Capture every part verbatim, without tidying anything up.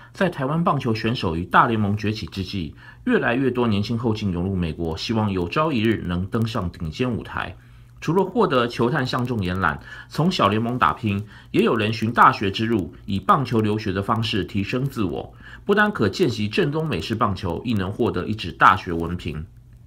在台湾棒球选手与大联盟崛起之际，越来越多年轻后进涌入美国，希望有朝一日能登上顶尖舞台。除了获得球探相中延揽，从小联盟打拼，也有人循大学之路，以棒球留学的方式提升自我，不但可见习正宗美式棒球，亦能获得一纸大学文凭。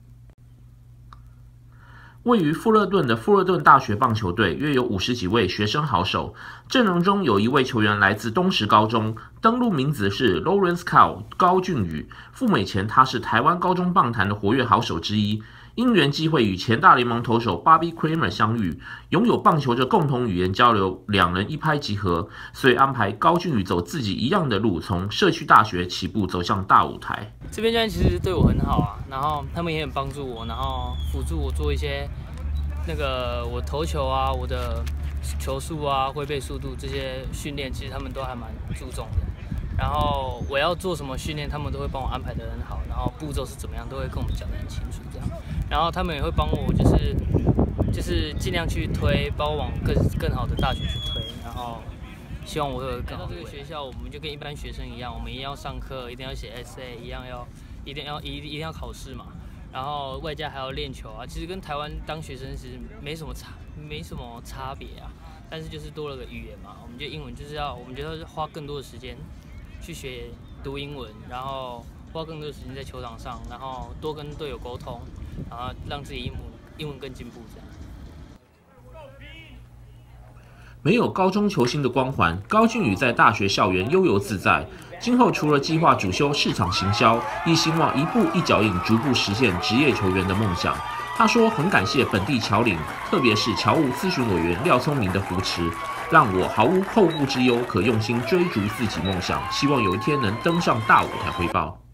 位于富勒顿的富勒顿大学棒球队约有五十几位学生好手，阵容中有一位球员来自东石高中，登录名字是 Lawrence Cowell 高俊宇。赴美前，他是台湾高中棒坛的活跃好手之一。因缘际会与前大联盟投手 Bobby Kramer 相遇，拥有棒球的共同语言交流，两人一拍即合，所以安排高俊宇走自己一样的路，从社区大学起步走向大舞台。 这边教练其实对我很好啊，然后他们也很帮助我，然后辅助我做一些那个我投球啊、我的球速啊、挥背速度这些训练，其实他们都还蛮注重的。然后我要做什么训练，他们都会帮我安排得很好，然后步骤是怎么样，都会跟我们讲得很清楚这样。然后他们也会帮我，就是就是尽量去推，帮我往更更好的大学去推。然后希望我有更好的。来到这个学校，我们就跟一般学生一样，我们一定要上课，一定要写 essay， 一样要一定要一一定要考试嘛。然后外加还要练球啊，其实跟台湾当学生其实没什么差，没什么差别啊。但是就是多了个语言嘛，我们觉得英文就是要，我们觉得花更多的时间去学读英文，然后花更多的时间在球场上，然后多跟队友沟通，然后让自己英文英文更进步这样。 没有高中球星的光环，高俊宇在大学校园悠游自在。今后除了计划主修市场行销，亦希望一步一脚印，逐步实现职业球员的梦想。他说：“很感谢本地侨领，特别是侨务咨询委员廖聪明的扶持，让我毫无后顾之忧，可用心追逐自己梦想。希望有一天能登上大舞台汇报。”